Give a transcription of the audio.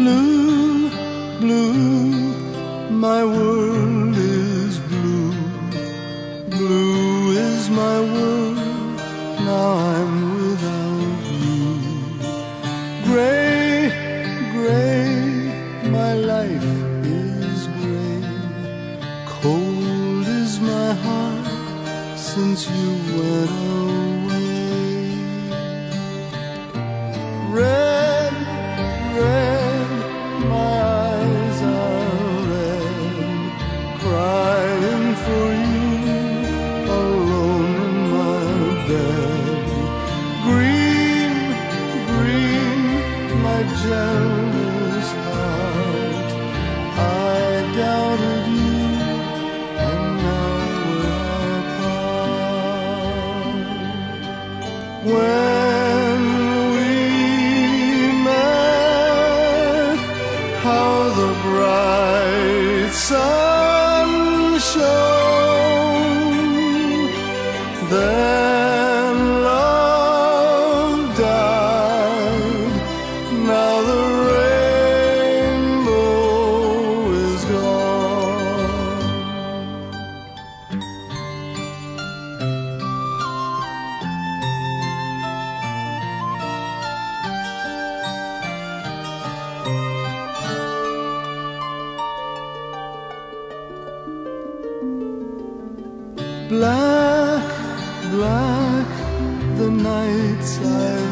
Blue, blue, my world is blue. Blue is my world, now I'm without you. Gray, gray, my life is gray. Cold is my heart since you went away. Red, red, my eyes are red, crying for you, alone in my bed. Green, green, my jealous heart, I doubted you, and now we're apart. When we met, how the bright sun shone. Then love died, now the rainbow is gone. Black, black, the nights I